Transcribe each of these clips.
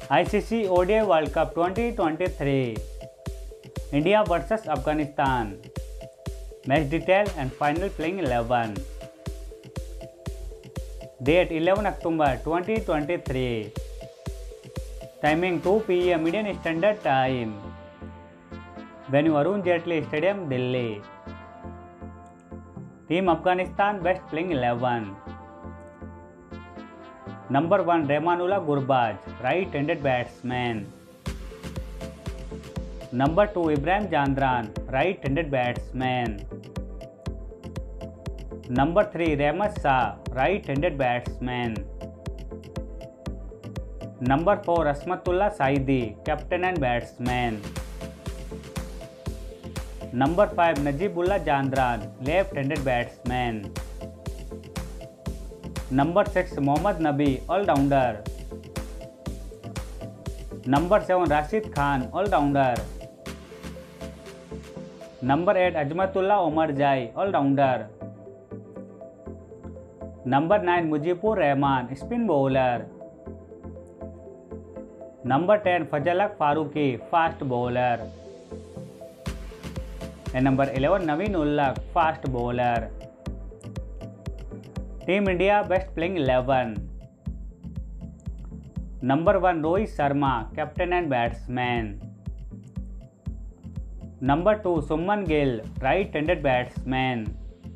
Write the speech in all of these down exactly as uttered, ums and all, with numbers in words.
I C C O D I World Cup twenty twenty-three, India versus Afghanistan. Match detail and final playing eleven. Date eleven October twenty twenty-three. Timing two P M Indian Standard Time. Venue Arun Jaitley Stadium, Delhi. Team Afghanistan best playing eleven. Number one Rahmanullah Gurbaz, right-handed batsman. Number two Ibrahim Jandran, right-handed batsman. Number three Rahmat Shah, right-handed batsman. Number four Asmatullah Saidi, captain and batsman. Number five Najibullah Jandran, left-handed batsman. Number six Mohammad Nabi, all-rounder. Number seven Rashid Khan, all-rounder. Number eight Ajmatullah Omarzai, all-rounder. Number nine Mujibur Rahman, spin bowler. Number ten Fazalak Farooqi, fast bowler. And number eleven Naveen Ullah, fast bowler. Team India best playing eleven. Number one Rohit Sharma, captain and batsman. Number two Suman Gill, right-handed batsman.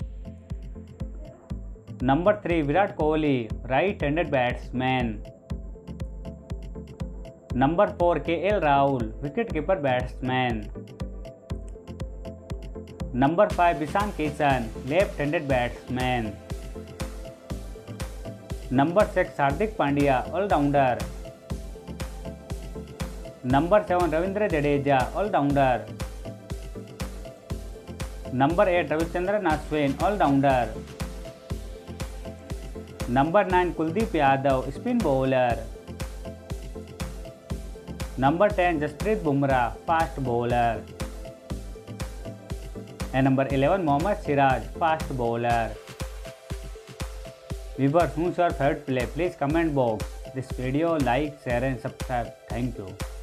Number three Virat Kohli, right-handed batsman. Number four K L Rahul, wicket-keeper batsman. Number five Ishan Kishan, left-handed batsman. Number six Hardik Pandya, all-rounder. Number seven Ravindra Jadeja, all-rounder. Number eight Ravichandran Ashwin, all-rounder. Number nine Kuldeep Yadav, spin bowler. Number ten Jasprit Bumrah, fast bowler. And number eleven Mohammad Siraj, fast bowler. Viewers, who's your third play? Please comment box this video, like, share and subscribe. Thank you.